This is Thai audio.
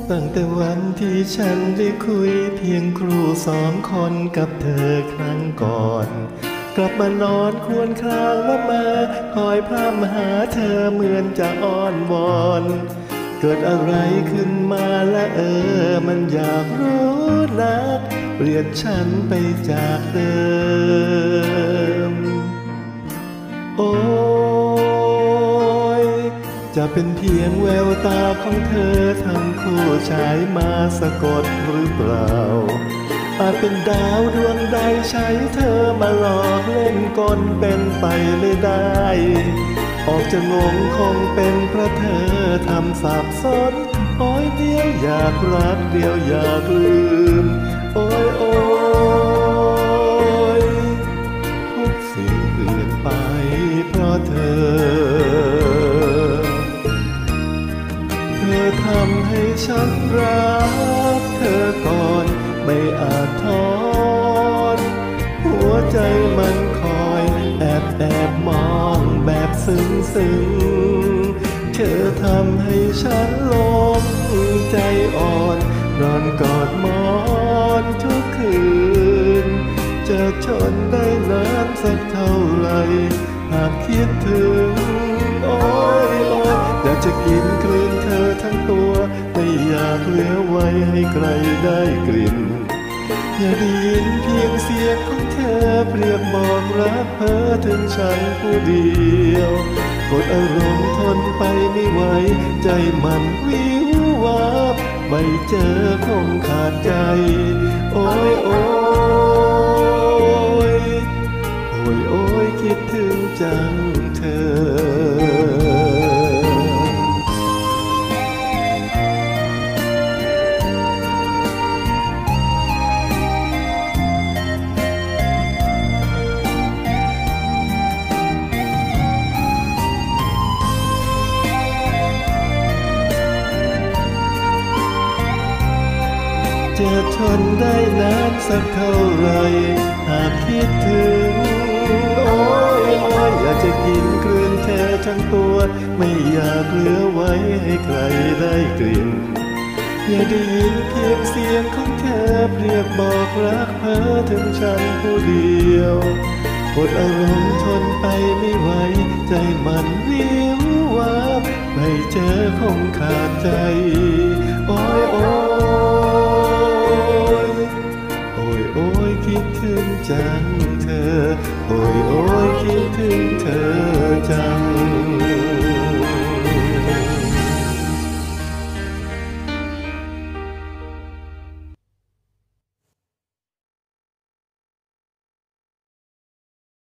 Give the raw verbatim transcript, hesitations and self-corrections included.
ตั้งแต่วันที่ฉันได้คุยเพียงครูสองคนกับเธอครั้งก่อนกลับมานอนครวญครางละเมอคอยพร่ำหาเธอเหมือนจะอ้อนวอนเกิดอะไรขึ้นมาและเออมันอยากรู้นักเปลี่ยนฉันไปจากเดิมโอ้จะเป็นเพียงแววตาของเธอทั้งคู่ชายมาสะกดหรือเปล่าอาจเป็นดาวดวงใดใช้เธอมาหลอกเล่นกลเป็นไปไม่ได้ออกจะงงคงเป็นเพราะเธอทำสับสนโอ้ยเดียวอยากรักเดียวอยากลืมโอ้ยโอ้ยทุกสิ่งเปลี่ยนไปเพราะเธอเธอทำให้ฉันรักเธอก่อนไม่อาจทอนหัวใจมันคอยแอบแอบมองแบบซึ้งซึ้งเธอทำให้ฉันหลงใจอ่อนนอนกอดหมอนทุกคืนจะทนได้นานสักเท่าไหร่หากคิดถึงโอ้ยโอ้ยอยากจะกินกลืนเธอทั้งตัวไม่อยากเหลือไว้ให้ใครได้กลิ่นอย่าได้ยินเพียงเสียงของเธอเปรียบบอกรักเพ้อถึงฉันผู้เดียวกดอารมณ์ทนไปไม่ไหวใจมันวิววับไม่เจอคงขาดใจโอ้ยโอ้ยโอ้ยโอ้ยคิดถึงจังเธอจะทนได้นานสักเท่าไรหากคิดถึงโอ้ยโอ้ยอยากจะกินกลืนเธอทั้งตัวไม่อยากเหลือไว้ให้ใครได้กลิ่นอย่าได้ยินเพียงเสียงของเธอเปรียบบอกรักเพ้อถึงฉันผู้เดียวอดอารมณ์ทนไปไม่ไหวใจมันวิววับไม่เจอคงขาดใจโอ้ยโอ้ยโอ้ยโอ้ยคิดถึงจัง